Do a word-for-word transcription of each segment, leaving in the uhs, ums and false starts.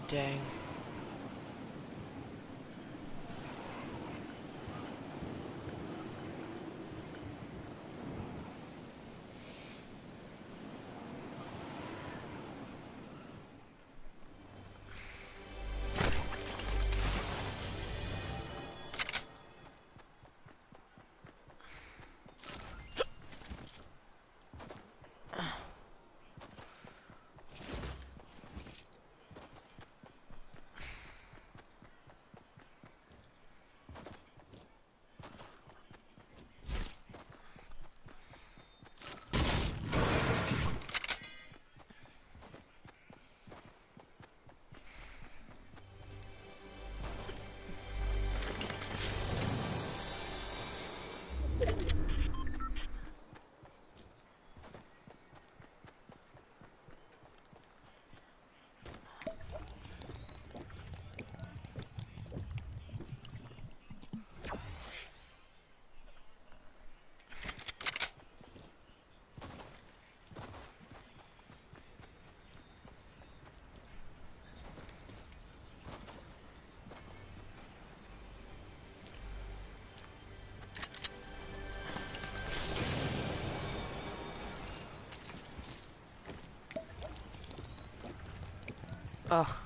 Dang. Oh.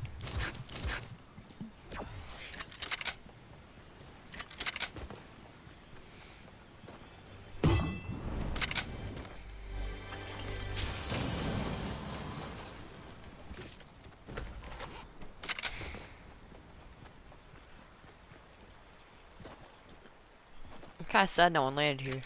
I'm kinda sad no one landed here.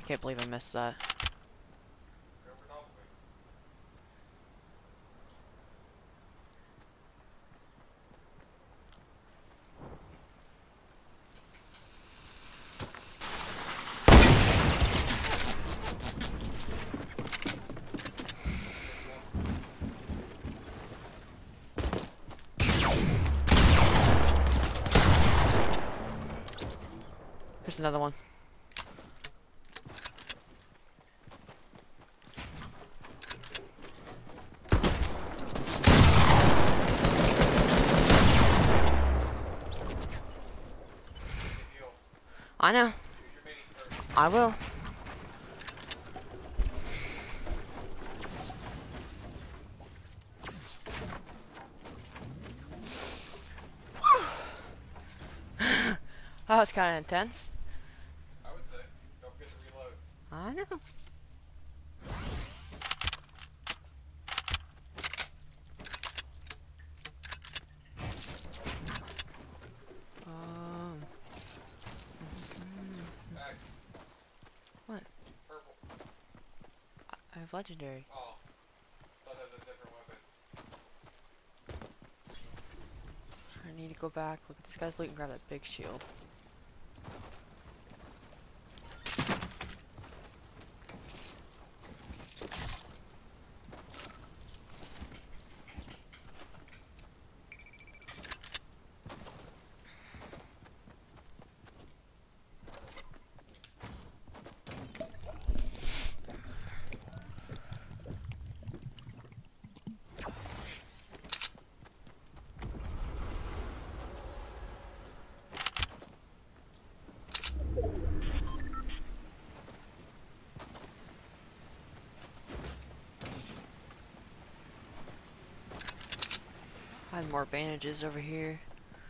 Can't believe I missed that. There's another one. I know. I will. That was kind of intense. I would say, don't forget to reload. I know. Um. Back. What? Purple. I have legendary. Oh. Thought that was a different weapon. I need to go back, look at this guy's loot, and grab that big shield. I have more bandages over here.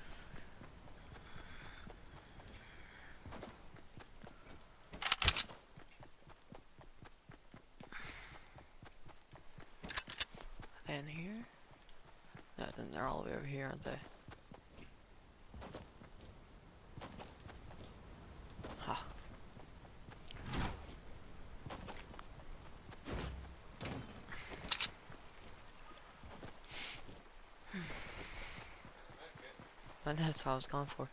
And here? No, then they're all the way over here, aren't they? Ha. And that's what I was going for.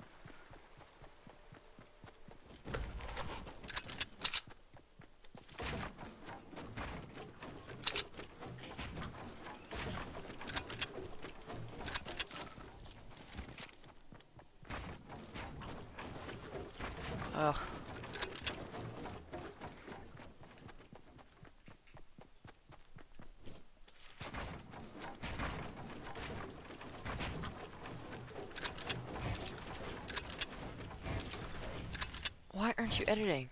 Ugh. Why aren't you editing?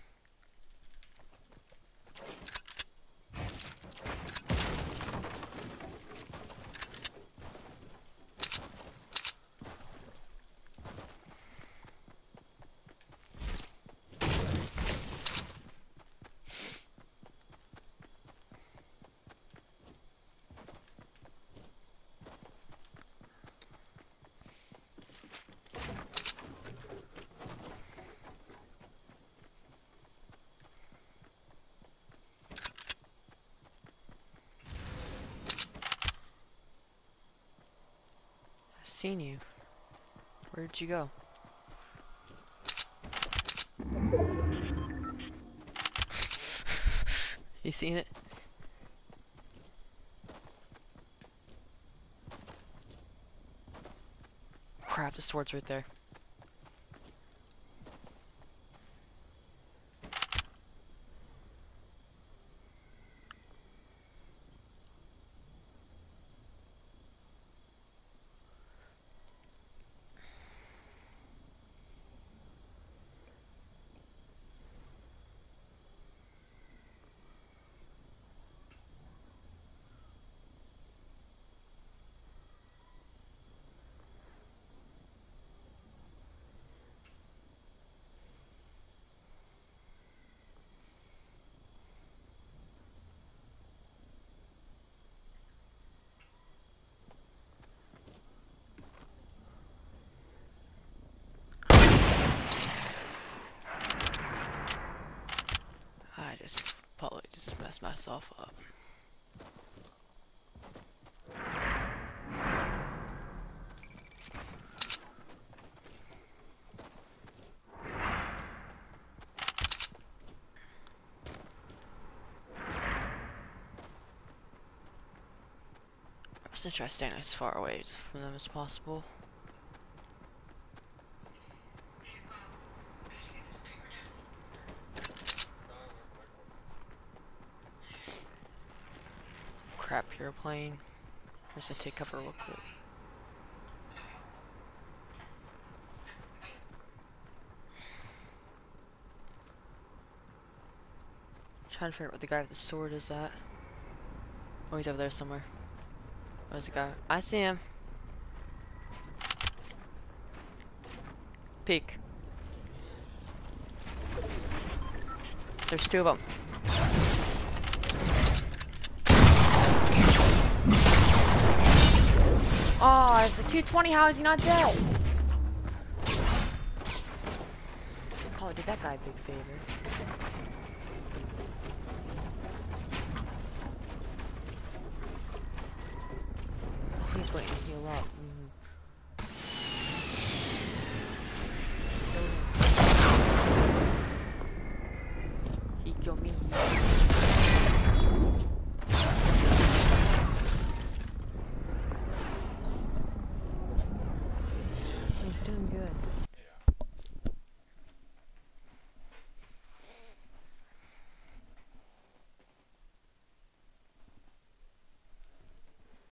I've seen you. Where did you go? You seen it? Crap, the sword's right there. myself up. I'm just gonna try staying as far away from them as possible. Crap, you're playing. I'm just gonna take cover real quick. Trying to figure out what the guy with the sword is at. Oh, he's over there somewhere. Where's the guy? I see him. Peek. There's two of them. Oh, it's the two twenty. How is he not dead? Oh, did that guy a big favor. He's waiting to heal up.